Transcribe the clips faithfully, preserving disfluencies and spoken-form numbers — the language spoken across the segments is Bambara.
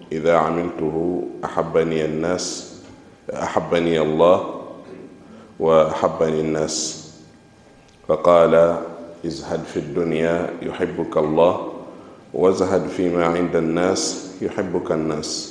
إذا عملته أحبني الناس أحبني الله وأحبني الناس. فقال ازهد في الدنيا يحبك الله وازهد فيما عند الناس يحبك الناس.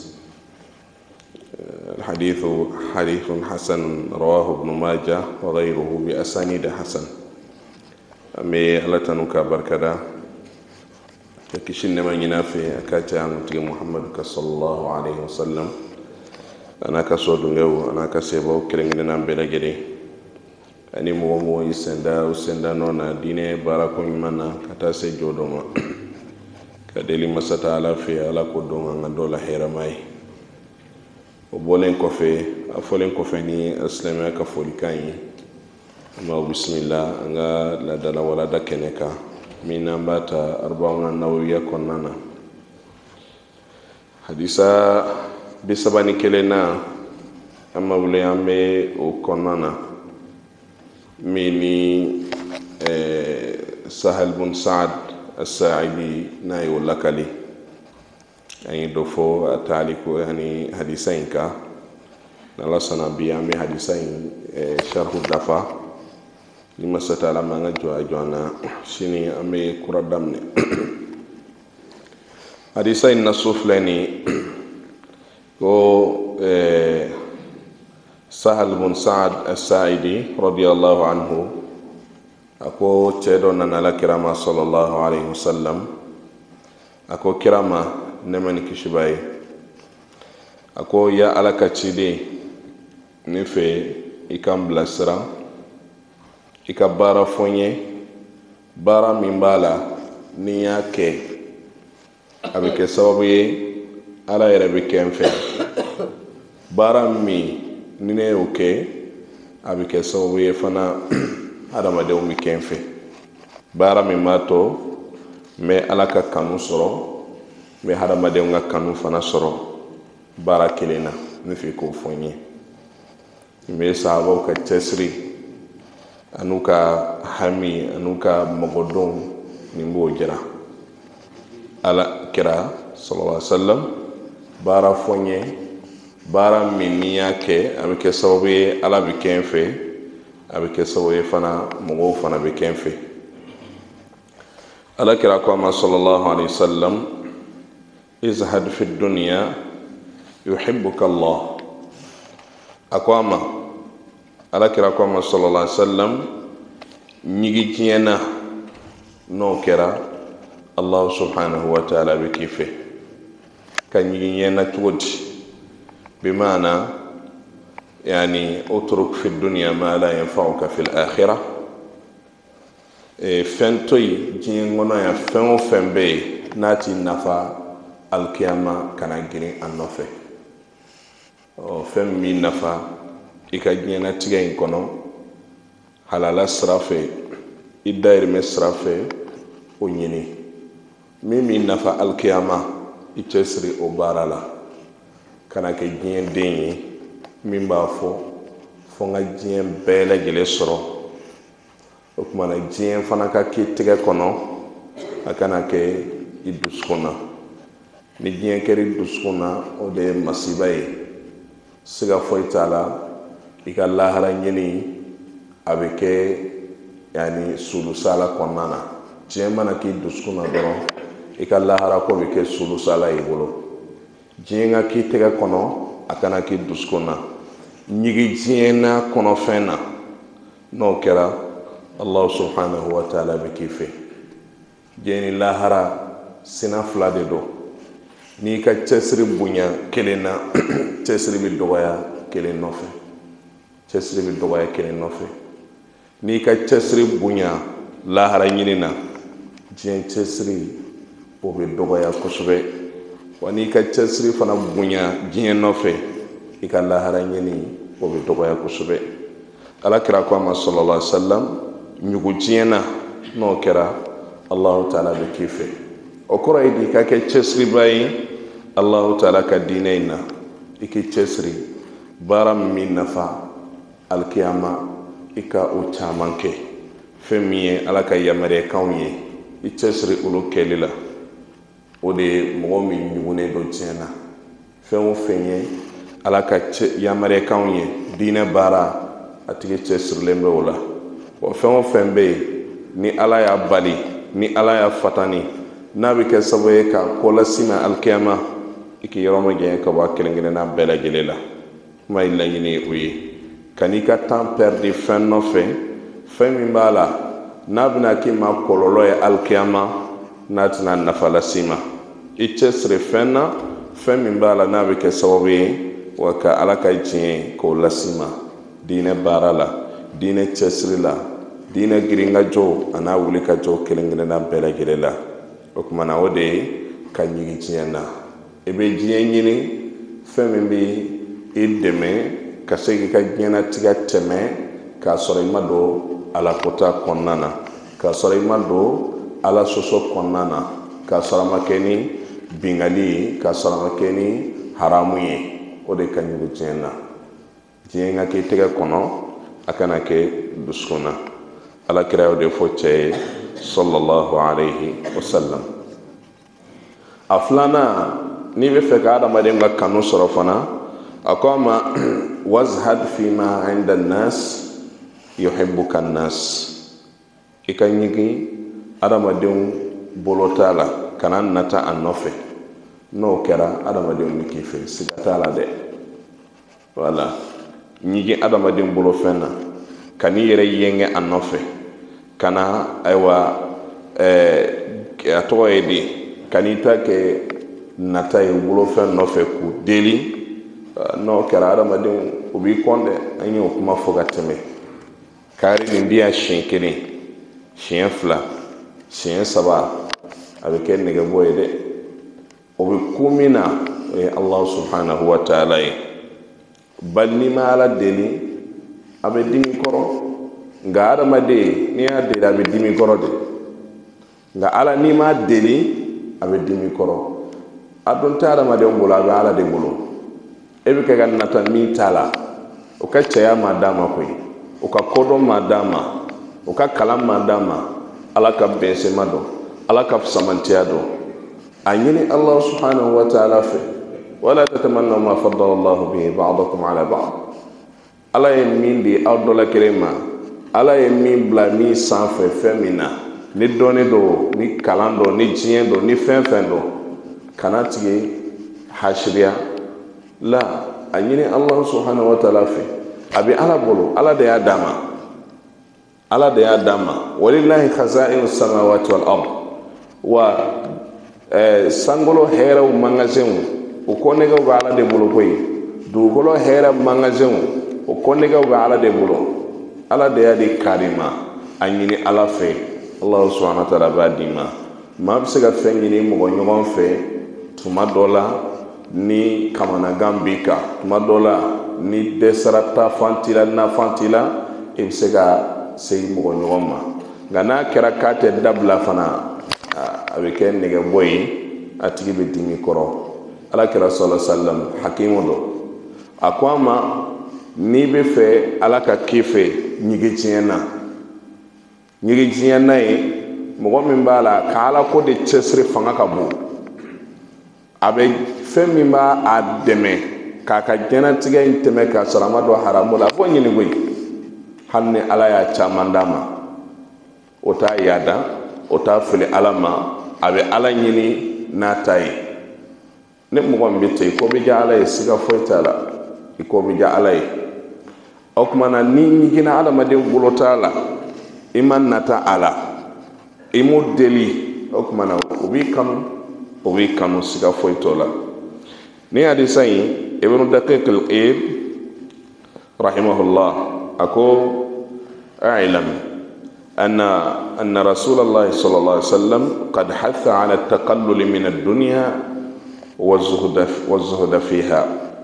الحديث حديث حسن رواه ابن ماجه وغيره بأسانيد حسن. أمي الله تنوك بركدا كشين ما ينافي أكاتي عن محمد صلى الله عليه وسلم. أنا كسود يو أنا كسبوا كريمنا بلغري أني مو مو يسندا وسندا نونا دينه باركون منا كتاسي جودوما كدلي مسata ala fi ala ko donga ngadola heramai o bolen ko fe afolen ko fe ni aslama ka folikai ma bismillah nga la dala wala da keneka mina bata arbauna nawiya konnana hadisa bisabani kelena amma wule ambe o konnana mini eh, Sahal bin Sa'd الساعدي ناي ولا كلي يعني دفو تعليق يعني حديثين كا نلا سنا بيامي حديثين شرح الدفا لما ستعلم ما جوا جوانا شيني أمي كردامني حديثين نصوف لني هو سهل بن سعد الساعدي رضي الله عنه ako cedo nanala kirama sallallahu alaihi wasallam ako kirama nemani kishibai ako ya alaka chide nefe ikam blasra ikabara fonye bara mimbala ni yake abike sababu ye ala yere bikemfe bara mi nine oke abike sababu ye fana adama de umi kenfe bara mi mato me alaka kanu soro me adama de nga kanu fana soro bara kelena ne fi ko fonye me sahaba ka tesri anuka hami anuka mogodon ni mbo jira ala kira sallallahu alaihi wasallam bara fonye bara mi yake amike sababu ala bi kenfe avec sawaye fana mogo fana be kenfe ala kira ko ma sallallahu alaihi wasallam izhad fi dunya yuhibbuka Allah akwama ala kira ko ma sallallahu alaihi wasallam nyigi kiyena no kera Allah subhanahu wa ta'ala be kife kan nyigi yena tuoti bi maana يعني اترك في الدنيا ما لا ينفعك في الآخرة فنتوي جينغونا يا فنو فنبي ناتي نفا القيامة كان جري النفع فم مي نفا إكا جينا تيجين كنو حلالا سرافي إداير مسرافي ونيني مي مي نفا القيامة إتسري أبارلا كان كجين ديني min b'a fɔ fo n ka diɲɛ bɛɛ lajɛlen sɔrɔ o tuma na diɲɛ fana ka k'i tɛgɛ kɔnɔ a kana kɛ i dusukun na ni diɲɛ kɛra i dusukun na o de ye masiba ye siga foyi t'a la i ka lahara ɲini a bɛ kɛ yani sulusala kɔnɔna na diɲɛ mana k'i dusukun na dɔrɔn i ka lahara ko bɛ kɛ sulusala y'i bolo diɲɛ ka k'i tɛgɛ kɔnɔ a kana k'i dusukun na ñigi jiena kono fena no kera Allah subhanahu wa ta'ala be kife jeni lahara sina fla de do ni ka cesri bunya kelena cesri bi doya kelen nofe cesri bi doya kelen nofe ni ka cesri bunya lahara ñinina jien cesri o be doya kusube wani ka cesri fana bunya jien nofe ika lahara ñini o be dogoya kusube ala kira ko ma sallallahu alaihi wasallam ñugu jiena no kera Allah ta'ala be kife o koro idi ka ke cesri bayi Allah ta'ala ka dineina iki cesri baram min nafa al qiyama ika o chamanke femiye ala ka yamare kawye i cesri ulu kelila o de mo mi ñugune do jiena fɛn o fɛn ye ala ka yamaruyakanw ye diinɛ baara a tigi cɛsirilen bɛ o la wa fɛn o fɛn bɛ yen ni ala y'a bali ni ala y'a fatani n'a bɛ kɛ sababu ye ka ko lase ma alikiyama i k'i yɔrɔ ma janya ka bɔ a kelen-kelenna bɛɛ lajɛlen la kuma ye laɲini o ye ka n'i ka temps perdu fɛn nɔfɛ fɛn min b'a la n'a bɛna k'i ma kɔlɔlɔ ye alikiyama n'a tɛna nafa lase ma i cɛsiri fɛn na fɛn min b'a la n'a bɛ kɛ sababu ye wa ka ala ka diɲɛ k'o lase ma diinɛ baara la diinɛ cɛsiri la diinɛ giringajɔ a n'a wuli ka jɔ kelen-kelenna bɛɛ lajɛlen la o kumana o de ye ka ɲigi diɲɛ na i bɛ diɲɛ ɲini fɛn min bɛ i dɛmɛ ka se k'i ka diɲɛnatigɛ tɛmɛ k'a sɔrɔ i ma don ala kota kɔnɔna na k'a sɔrɔ i ma don ala sɔsɔ kɔnɔna na k'a sɔrɔ a ma kɛ ni bingali ye k'a sɔrɔ a ma kɛ ni haramu ye o de ka ɲigi diɲɛ na diɲɛ ka k'i tɛgɛ kɔnɔ a kana kɛ dusukun na alakira y'o de fɔ cɛ ye sallallahu alayhi wa sallam a filanan n'i bɛ fɛ ka adamaden ka kanu sɔrɔ fana a ko a ma wazhad fima inda nas yuhibbuka nas i ka ɲigi adamadenw bolo t'a la kana nata a nɔfɛ n'o kɛra adamadenw bɛ k'i fɛ siga t'a la dɛ wala ɲigi adamaden bolo fɛn na ka n'i yɛrɛ yɛngɛ a nɔfɛ kana ayiwa a tɔgɔ ye di ka n'i ta kɛ nata ye bolofɛn nɔfɛ k'u deli n'o kɛra adamadenw o b'i kɔn dɛ an y'o kuma fɔ ka tɛmɛ kari nin di yan siɲɛ kelen siɲɛ fila siɲɛ saba a bɛ kɛ nɛgɛbɔ ye dɛ o bɛ ku min na o ye ala subhanahu wa ta'ala ye bali n'i ma ala deli a bɛ dimi kɔrɔ nka adamaden n'i y'a deli a bɛ dimi kɔrɔ de nka ala n'i ma deli a bɛ dimi kɔrɔ a dun tɛ adamaden bolo a bɛ ala de bolo e bɛ kɛ ka nata min t'a la o ka cɛya ma d'a ma koyi o ka kodɔn ma d'a ma o ka kalan ma d'a ma ala ka bɛnsɛma dɔn ala ka samantiya dɔn a ɲini ala subhanahu wa ta'ala fɛ wala tatamannaw ma faddala allahu bihi ba'dakum ala ba'd ala ye min di aw dɔ la kelen ma ala ye min bila min sanfɛ fɛn min na ni dɔnni don ni kalan don ni diɲɛ don ni fɛn fɛn don kana tigi hasiriya la a ɲini ala subhanahu wa ta'ala fɛ a bɛ ala bolo ala de y'a d'a ma ala de y'a d'a ma walillahi khaza'inu samawati wal ard wa sangolo hɛrɛw magasinw o kɔnɛgɛw bɛ ala de bolo koyi dugukolo hɛrɛ magasinw o kɔnɛgɛw bɛ ala de bolo ala de y'a di kari ma a ɲini ala fɛ ala subhanahu wa ta'ala b'a di ma maa bɛ se ka fɛn ɲini mɔgɔ ɲɔgɔn fɛ tuma dɔ la ni kamanagan b'i kan tuma dɔ la ni dɛsɛra ta fan t'i la nafan t'i la i bɛ se ka segin mɔgɔ ɲɔgɔn ma nka n'a kɛra k'a tɛ dabila fana a bɛ kɛ nɛgɛbɔ ye a tigi bɛ dimi kɔrɔ alakira sallallahu alaihi wasallam hakimu dɔ a ko a ma n'i bɛ fɛ ala ka k'i fɛ ɲigi diɲɛ na ɲigi diɲɛ na ye mɔgɔ min b'a la ka ala ko de cɛsiri fanga ka bon a bɛ fɛn min b'a a dɛmɛ k'a ka diɲɛnatigɛ in tɛmɛ k'a sɔrɔ a ma don haramu la a b'o ɲini koyi hali ni ala y'a caman d'a ma o t'a yaada o t'a fili ala ma a bɛ ala ɲini n'a ta ye ne mɔgɔ min bɛ ten i ko bɛ diya ala ye siga foyi t'a la i ko bɛ diya ala ye o kumana ni ɲigina adamaden bolo t'a la i ma nata a la i m'o deli o kumana o b'i kanu o b'i kanu siga foyi t'o la ni hadisa in ibn daqiq al-eid rahimahullah ako a'lam أن أن رسول الله صلى الله عليه وسلم قد حث على التقلل من الدنيا والزهد والزهد فيها.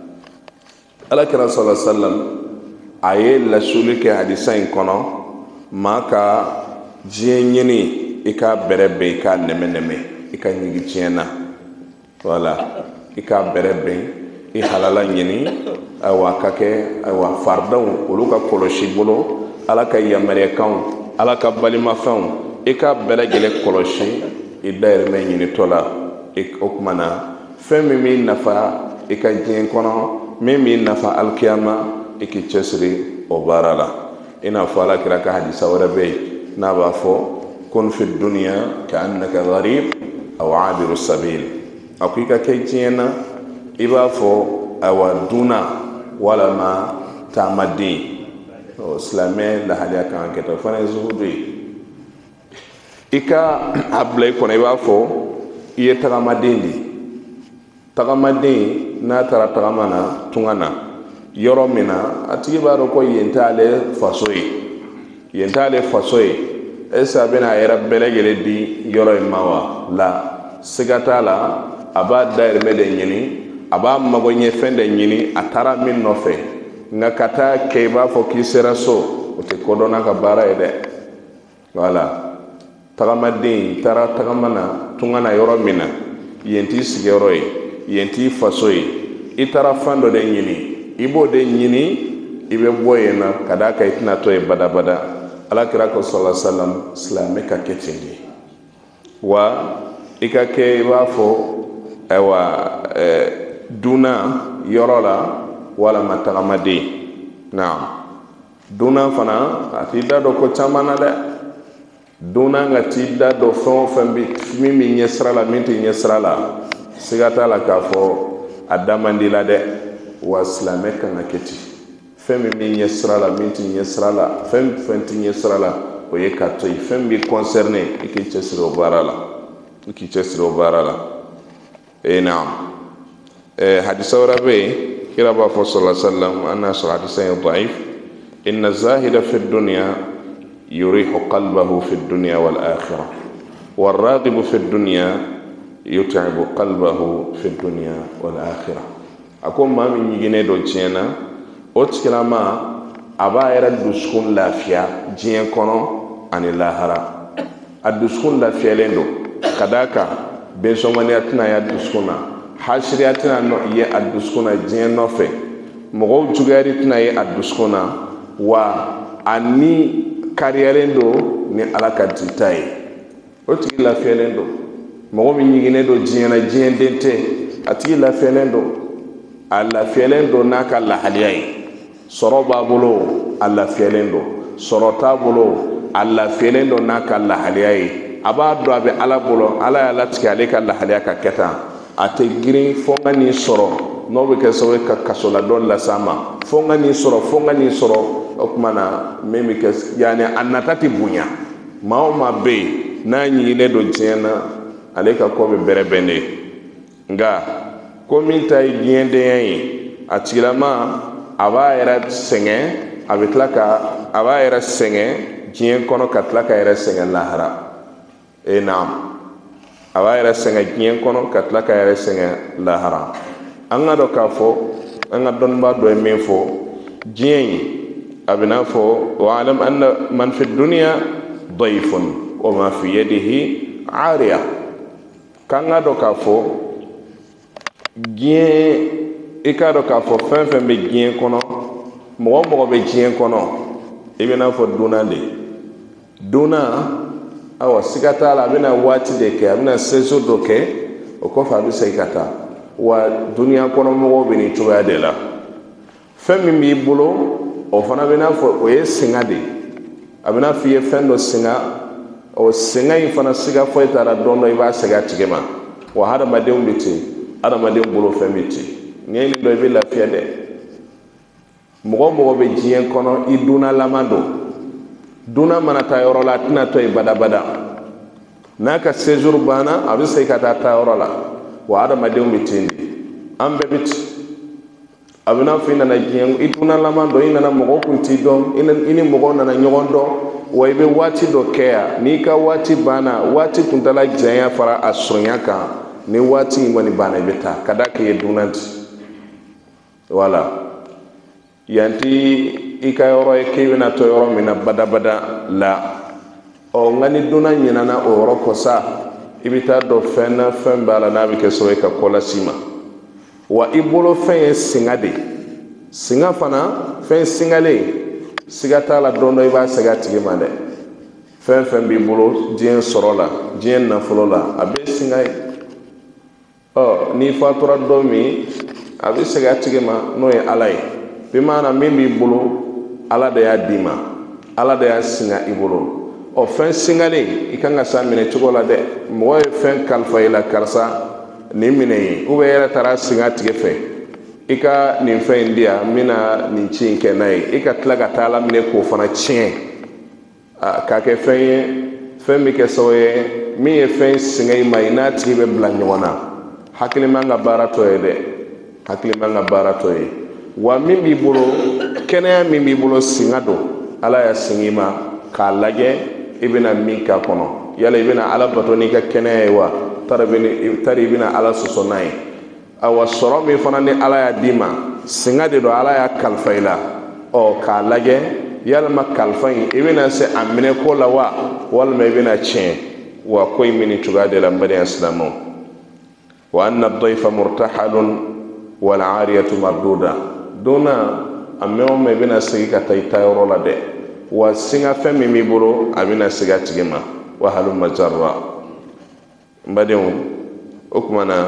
على كرا صلى الله عليه وسلم أيه لسولك حديثين كنا ما كا جيني إكا بربي إكا نمي نمي إكا نيجي جينا ولا إكا بربي إحلالا يني أو كاك أو فردون ولوكا كولوشي بولو على كا يمريكان ala ka balima fɛnw i ka bɛɛ lajɛlen kɔlɔsi i dayirimɛ ɲinitɔ la o kumana fɛn min b'i nafa ika jien kono mimi nafa alkiyama iki chesri o barala ina fala kira ka hadisa wara be na ba fo kun fi dunya ka annaka gharib aw abiru sabil akika ke jiena iba fo awa duna wala ma tamadi o islamé la halia kan keto fane zuhudi ika ablay kono iba fo iye tagamadindi tagamadin na tara tagamana tungana yoro mina atigi baro ko yentale fasoyi yentale fasoyi esa bena era belegele di yoro mawa la sigata la aba dair mede nyini aba mago nye fende nyini atara min nofe nga kata keba fo kisera so ote kodona ka bara ede wala tagamadin tara tagamana tungana yoro mina yenti sigero yi yenti fasoyi itara fando de nyini ibo de nyini ibe boyena kada ka itina to e bada bada ala kira ko sallallahu alaihi wasallam islamika ketindi wa ikake bafo ewa eh, duna yorola wala matagamadi naam duna fana atida do ko chamana de duna ngati da do fon fambi mimi nyesra la minti nyesra la sigata la kafo adamandi la de wa islamika ngaketi femi mi nyesra la minti nyesra la fem fenti nyesra la o ye kato fem bi concerné iki chesro barala iki chesro barala e naam e hadisa rabe kira ba fa sallallahu alaihi wasallam anna hadisa dhaif inna zahida fi dunya yurihu qalbahu fi dunya wal akhirah والراغب في الدنيا يتعب قلبه في الدنيا والآخرة أكون ما من يجيني دو جينا أتكلم أبا يرى الدسكون لافيا جين كونو عن اللاهرة الدسكون لافيا لندو كداكا بين سوماني أتنا يا الدسكونا حاشري أتنا نو يه الدسكونا جين نوفي مغو جغاري تنا يه الدسكونا و أني كاريالندو ni alaka titaye oti la felendo mo mi nyigine do jiena jiendente ati la felendo alla felendo naka la haliyai soroba bolo alla felendo sorota bolo alla felendo naka la haliyai abado abe ala bolo ala ya latiki aleka la haliyaka keta ate girin fonga ni soro no be keso ka kasola don la sama fonga ni soro fonga ni soro okmana memi kes yani annatati bunya maoma be na nyine do jena aleka ko be berebende nga ko min tay giende yi atilama aba era senge abitlaka aba era senge gien kono katlaka era senge lahara e nam aba era senge gien kono katlaka era senge lahara anga do ka fo anga don ba do men fo gien abina fo wa alam anna man fi dunya dayfun وما في يده عارية كان هذا كافو جين إكادو كافو فين فين بجين كنا مو مو بجين كنا إبنا فو دونا دي دونا أو سكتا لا بنا واتي ديك بنا سيزو دوك وكوفا بسيكتا ودنيا كنا مو بني تبع دلا فين من بيبلو أو فنا بنا فو ويسينغ دي أبنا في فين دو سينغ o senga fana siga foi tara dondo iba sega tigema wa hada madem biti hada madem bolo femiti ngeni do be la fiade mo mo be jien kono iduna lamando duna manata yoro la tina to bada bada naka séjour bana abi sey kata ta yoro la wa hada madem biti ambe biti abina fina na jien iduna lamando ina na mo kunti do ina ini mo na nyogondo waibe wati do kea ni ka wati bana wati kuntala jaya fara asronya ka ni wati ngoni bana beta kadaka ye dunanti wala yanti ika yoro e kewina to yoro mina bada bada la o ngani duna nyina na o yoro kosa ibita do fena fen bala na bi keso e ka kola sima wa ibolo fen singade singa fana fen singale sigata la dondo iba sigati gemande fen fen bi bolo dien sorola dien na folola abe singai oh ni fatura domi abi sega tigema no ye alay bi mana min bi bolo ala da ya dima ala da ya singa ibolo o fen singale ikanga sa mine chugola de mo ye fen kalfa ila karsa ni mine ube yera tara singa tige fe ika nin fen dia mina nin chin ke nay ika tlaga tala mine ko fana chin ka ke fen fen mi ke soye mi ye fen singa mai na tibe blanyo wana hakili manga barato ede hakili manga barato e wa min bi bolo kene min bi bolo singa do ala ya singima ka lage ibina min ka kono yala ibina ala bato ni ka kene wa tarabini tari ibina ala susonai awa soro mi fana ni ala ya dima singa de do ala ya kalfaila o ka lage yala ma kalfai ibina se amine ko la wa wal me ibina chen wa koy mini tugade la mbade islamo wa anna ad-dayfa murtahalun wal 'ariyatu marduda dona amewo me bina sigi ka tay tayoro la de wa singa femi mi bolo abina siga tigema wa halum majarra mbademu okumana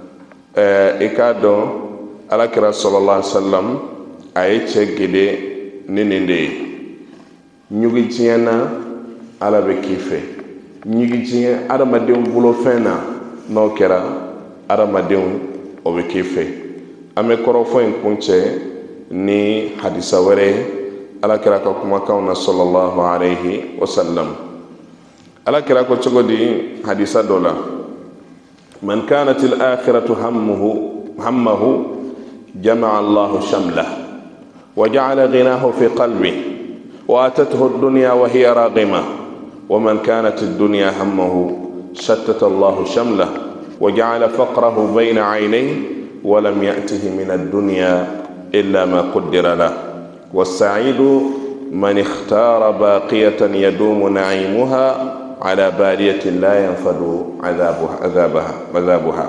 eh ikado ala kira sallallahu alaihi wasallam ay chegede nininde nyugi tiena ala be kife nyugi tien adamaden bolo fena no kera adamaden o be kife ame korofo en kunche ni hadisa were ala kira ka kuma kauna sallallahu alaihi wasallam ala kira ko chogodi hadisa dola man kanat al akhiratu hammuhu hammahu jama'a Allahu shamlah wa ja'ala ghinahu fi qalbi wa atathu ad-dunya wa hiya raghima wa man kanat ad-dunya hammuhu shattata Allahu shamlah wa ja'ala faqrahu bayna 'aynayhi wa lam ya'tihi min ad-dunya إلا ما قدر له والسعيد من اختار باقية يدوم نعيمها على بارية لا ينفد عذابها عذابها عذابها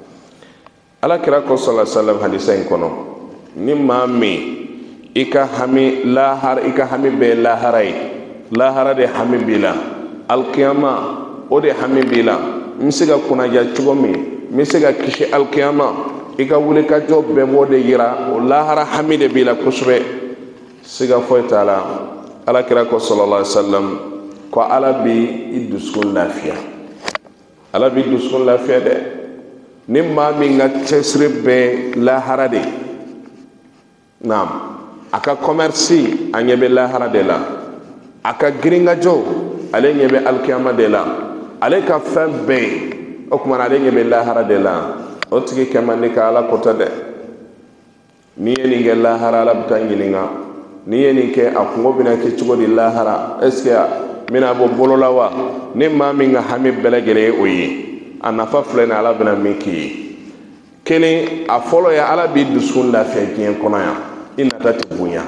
على كراكو صلى الله عليه وسلم حديثين كنو نما مي إكا همي لا هر إكا همي بي لا هراي لا هر دي همي بلا القيامة ودي همي بلا مسيغا كنا جا چوغمي مسيغا كشي القيامة ika wuli ka job be mode yira lahara hamide bila kusbe siga foitala ala kira ko sallallahu alaihi wasallam ko ala bi iduskun lafiya ala bi iduskun lafiya de nimma mi nga chesre be lahara de nam aka commerce anyebe lahara de la aka gringa jo ale nyebe alkiyama de la ale ka fambe okuma ale nyebe lahara de la o tigi kemandi ka ala kota de ni ye nin kɛ lahara ala bɛ taa ɲininka ni ye nin kɛ a kungo bɛna kɛ cogo di lahara est ce que n bɛna bɔ bolo la wa ni maa min ka hami bɛɛ lajɛlen ye o ye a nafa filɛ ni ala bɛna min k'i ye kelen a fɔlɔ ye ala b'i dusukun lafiya diɲɛ kɔnɔ yan i nata tɛ bonya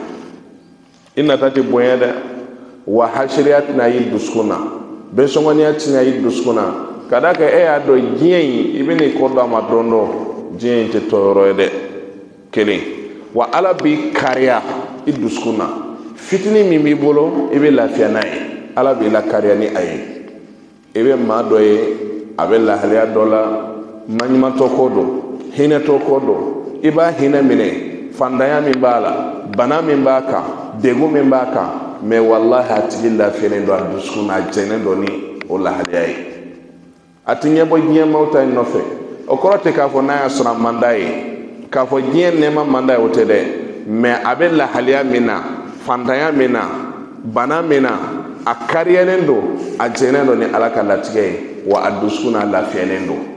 i nata tɛ bonya dɛ wa hasiriya tɛna y'i dusukun na bɛnsɔngɔniya tɛna y'i dusukun na ka da kɛ e y'a dɔn diɲɛ in i bɛ nin ko dɔ ma dɔn dɔn diɲɛ in tɛ tɔɔrɔ ye dɛ kelen wa ala b'i kariya i dusukun na fitinin min b'i bolo i bɛ lafiya n'a ye ala b'i la kariya ni a ye i bɛ maa dɔ ye a bɛ lahaliya dɔ la maɲumantɔ ko don hinɛtɔ ko don i b'a hinɛ minɛ fandanya min b'a la bana min b'a kan degun min b'a kan mɛ walahi a tigi lafiyalen don a dusukun na a jɛnnen don ni o lahaliya ye a tɛ ɲɛbɔ diɲɛ maaw ta nɔfɛ o kɔrɔ tɛ k'a fɔ n'a y'a sɔrɔ a man d'a ye k'a fɔ diɲɛ nɛɛma man d'a ye o tɛ dɛ mɛ a bɛ lahaliya min na fantanya min na bana min na a kariyalen don a jɛnnen don ni ala ka latigɛ ye wa a dusukun na a lafiyalen don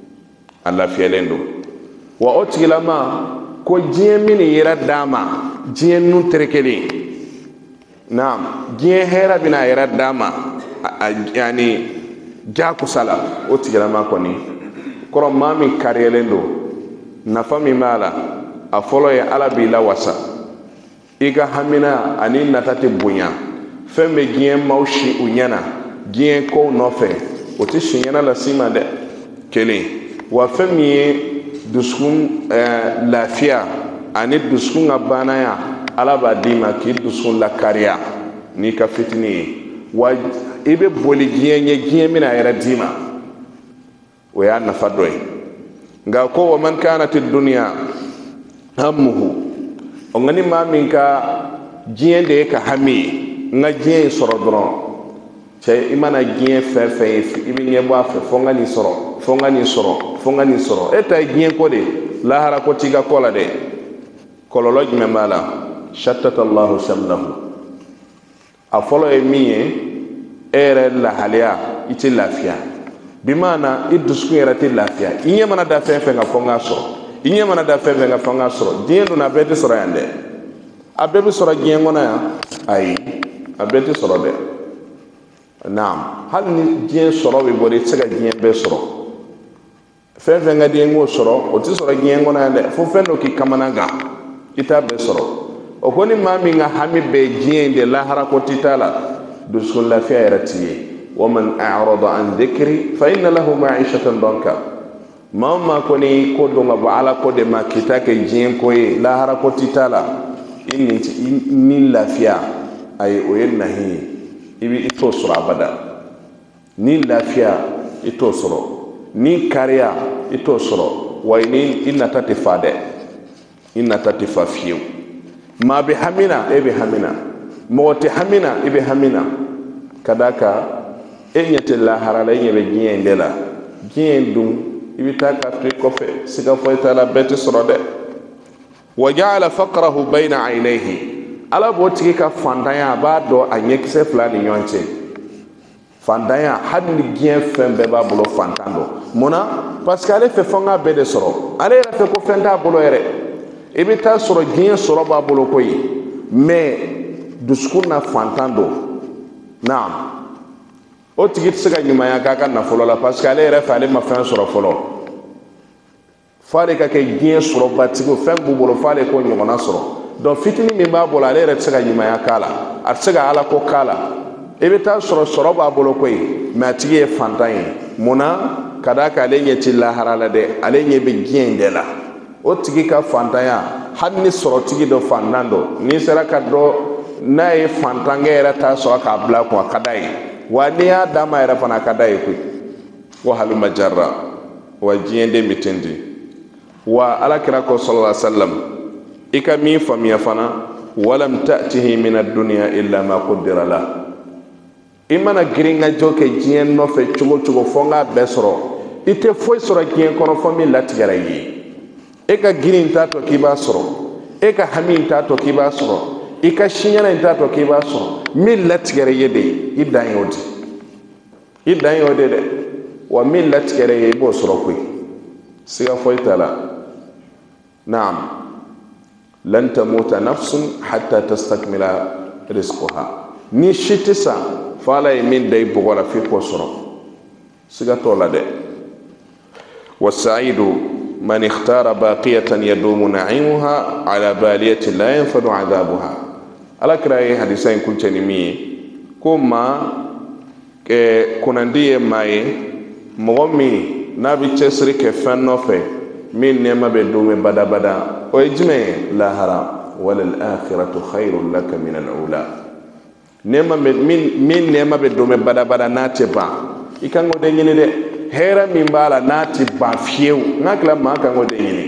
a lafiyalen don wa o tigilama ko diɲɛ min yɛrɛ d'a ma diɲɛ nun terekelen naam diɲɛ hɛrɛ bɛna a yɛrɛ d'a ma yani jakusa la o tigilama kɔni kɔrɔ maa min kariyalen don nafa min b'a la a fɔlɔ ye ala b'i la wasa i ka hamina ani nata tɛ bonya fɛn bɛ diɲɛ maaw si u ɲɛna diɲɛ kow nɔfɛ o tɛ si ɲɛna las'i ma dɛ kelen wa fɛn min ye dusukun ɛɛ lafiya ani dusukun ka baanaya ala b'a d'i ma k'i dusukun lakariya n'i ka fitinin ye wa i bɛ boli diɲɛ ɲɛ diɲɛ min a yɛrɛ d'i ma o y'a nafa dɔ ye nka ko wa man kanat ad-dunya hammuhu o ngani ma min ka jiyen de ka hami nga jiyen soro dron che imana jiyen fe fe ibi nyebo afa fo ngani soro fo ngani soro fo ngani soro eta jiyen ko de la hara ko tiga kola de kololoj me mala shattata allah shamlahu afolo e miye ere la halia iti lafia bimana idusku era ti lafia inye mana da fe fe nga fo nga soro inye mana da fe fe nga fo nga soro jiyen do na beti soro yande abebi soro jiyen ngona ya ai abeti soro de naam hal ni jiyen soro be bodi tsega jiyen be soro fe fe nga de ngo soro o ti soro jiyen ngona de fo fe no ki kamana ga ita be soro o koni mami nga hami be jiyen de la hara ko titala duskun la fi ayati wa man a'rada an dhikri fa inna lahu ma'ishatan danka mamma koni ko do ngaba ala ko de ma kitake jiyen ko e la hara ko titala inni ni lafiya ay o yennahi ibi ito sura bada ni lafiya ito soro ni kariya ito soro wayni inna tatifade inna tatifafiyu ma bi hamina e bi hamina moti hamina e bi hamina kadaka enyete la harala nyebe gien dela gien dum ibi taka ko fe siga fo tala beti soro de waja'ala faqrahu bayna aynayhi ala boti ka fandaya ba do anyekse flani nyonche fandaya hadni gien fembe ba bulo fantando mona parce que ale fe fonga be de soro ale ra fe ko fenda bulo ere ibita soro gien soro ba bulo koyi mais duskuna fantando naam o tigit sega nyuma ya kaka na folo la parce que ale ra fa ale ma fin soro folo fale ka ke gien soro batigo fem bubolo fale ko nyona soro donc fitini mi ba bola ale re tsega nyima ya kala ar tsega ala ko kala ebeta soro soro ba bolo koy ma tige fantain mona kada ka ale nyeti la harala de ale nyebe gien de la o tigi ka fantaya hanni soro tigi do fandando ni sera ka do na e fantangera ta so ka bla ko kadai wani ya dama era fana kadai ko wa halu majarra wa gien de mitendi wa ala kira ko sallallahu alaihi wasallam ika mi famiya fana walam ta'tihi min ad-dunya illa ma qaddara la imana giringa joke jien no fe chugo chugo fonga besoro ite foi soro jien kono fami latigara yi eka girin ta to kiba soro eka hamin ta to kiba soro ika shinyana ta to kiba soro mi latigara yede idan yodi idan yodi de wa mi latigara yi bo soro kwi siga foi tala نعم لن تموت نفس حتى تستكمل رزقها ni shitisa fala min day bugora fi posoro siga tola de wasaidu man ikhtara baqiyatan yadumu na'imuha ala baliyati la yanfadu adhabuha ala krai hadisain kuncheni mi kuma ke kunandie mai mogomi nabi chesri ke fanofe min nema be dume bada bada o ejme la hara wal akhiratu khairun laka min al ula nema min min nema be dume bada bada nate ba ikango de nyine de hera min bala nate ba fiew ngakla ma kango de nyine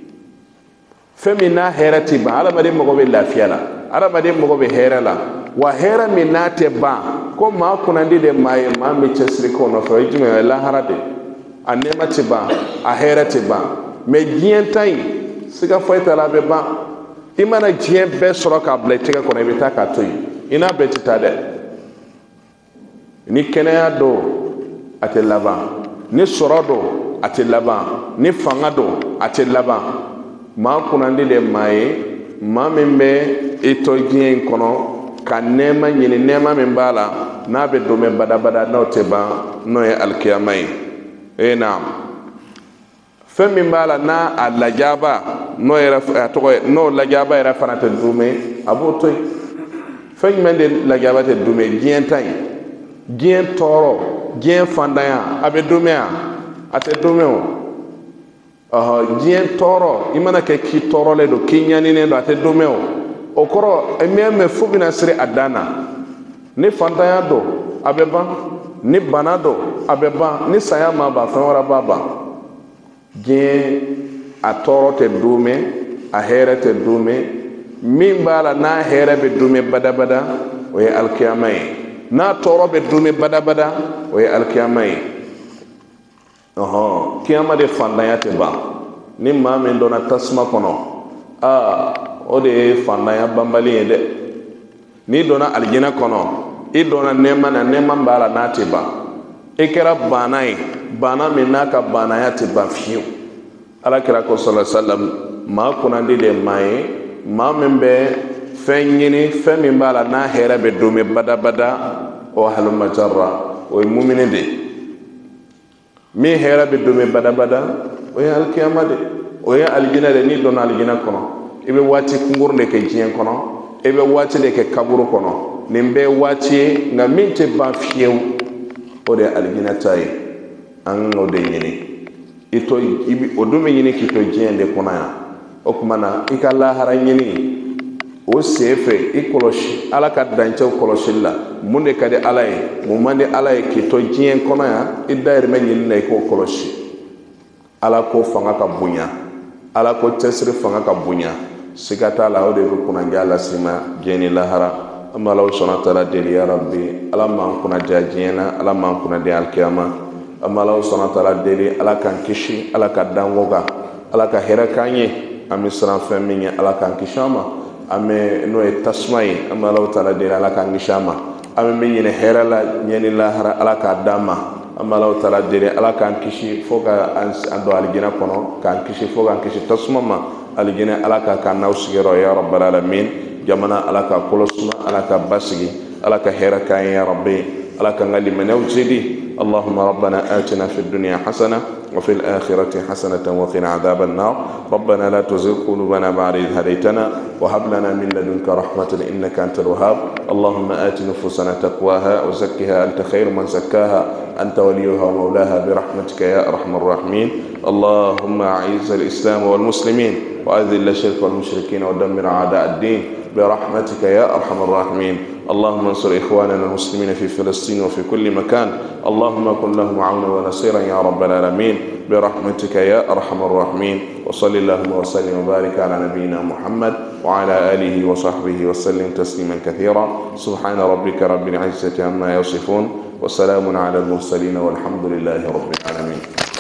femina hera ti ba ala made mo go be lafiya la ala made mo go be hera la wa hera min nate ba ko ma kunandi de mai ma me chesri ko no fo ejme la hara de anema ti ba a hera ti ba mais gien tay siga foyta la be ba imana gien be soro ka ble tiga ko ne bita ka toy ina be titade ni kenaya do ate laba ni soro do ate laba ni fanga do ate laba ma kunandi de mai ma membe eto gien kono ka nema nyini nema membala na be do me bada bada no teba no e alkiyamai e naam femi mbala na alajaba no era to no lajaba era fanata dume abotoy femi mende lajaba te dume gien tay gien toro gien fandaya abe dume a ate dume o ah gien toro imana ke ki toro le do kinyani ne do ate dume o okoro ememe fubina sire adana ni fandaya do abeba ni banado abeba ni sayama ba fawara baba gien a toro te dume a hɛrɛ tɛ dume min b'a la n'a hɛrɛ bɛ dume badabada o ye alikiyama ye n'a tɔɔrɔ bɛ dume badabada o ye alikiyama ye ɔhɔn kiyama de fandanya tɛ ban ni maa min donna tasuma kɔnɔ aa o de ye fandanya banbali ye dɛ n'i donna alijinɛ kɔnɔ i donna nɛɛma na nɛɛma b'a la n'a tɛ ban i kɛra bana ye bana min n'a ka banaya tɛ ban fiyewu alakira ko sallallahu alaihi wasallam maa kunnandi de maa ye maa min bɛ fɛn ɲini fɛn min b'a la n'a hɛrɛ bɛ dume badabada o halumma jarra o ye mumini de min hɛrɛ bɛ dume badabada o ye alikiyama de o ye alijinɛ de n'i donna alijinɛ kɔnɔ i bɛ waati kunkurun de kɛ diɲɛ kɔnɔ i bɛ waati de kɛ kaburu kɔnɔ nin bɛɛ waati ye nka min tɛ ban fiyewu o de ye alijinɛ ta ye an k'o de ɲini i to i bi o dun bɛ ɲini k'i to diɲɛ de kɔnɔ yan o tuma na i ka lahara ɲini o sen fɛ i kɔlɔsi ala ka dancɛw kɔlɔsili la mun de ka di ala ye mun man di ala ye k'i to diɲɛ kɔnɔ yan i dayirimɛ ɲini na i k'o kɔlɔsi ala ko fanga ka bonya ala ko cɛsiri fanga ka bonya siga t'a la o de bɛ kunnadiya lase ma diɲɛ ni lahara an bɛ ala sɔnna taala deli ya rabbi ala m'an kunnadiya diɲɛ na ala m'an kunnadiya alikiyama an bɛ ala sɔnna taala deli ala k'an kisi ala ka danko kan ala ka hɛrɛ k'an ye an bɛ siran fɛn min ye ala k'an kisi an ma an bɛ n'o ye tasuma ye an bɛ ala taala deli ala k'an kisi an ma an bɛ min ɲini hɛrɛ la diɲɛ ni lahara ala k'a d'an ma an bɛ ala taala deli ala k'an kisi fo ka an don alijinɛ kɔnɔ k'an kisi fo k'an kisi tasuma ma alijinɛ ala ka k'an n'aw sigiyɔrɔ ya rabbal alamin jamana ala ka kɔlɔsuma ala ka basigi ala ka hɛrɛ k'an ye ya rabbi ala k'an ka limanaw zidi اللهم ربنا آتنا في الدنيا حسنة وفي الآخرة حسنة وقنا عذاب النار ربنا لا تزغ قلوبنا بعد إذ هديتنا وهب لنا من لدنك رحمة إنك أنت الوهاب اللهم آت نفوسنا تقواها وزكها أنت خير من زكاها أنت وليها ومولاها برحمتك يا أرحم الراحمين اللهم أعز الإسلام والمسلمين وأذل الشرك والمشركين ودمر أعداء الدين برحمتك يا أرحم الراحمين اللهم انصر إخواننا المسلمين في فلسطين وفي كل مكان اللهم كن لهم عونا ونصيرا يا رب العالمين برحمتك يا أرحم الراحمين وصل اللهم وسلم وبارك على نبينا محمد وعلى آله وصحبه وسلم تسليما كثيرا سبحان ربك رب العزة عما يصفون وسلام على المرسلين والحمد لله رب العالمين.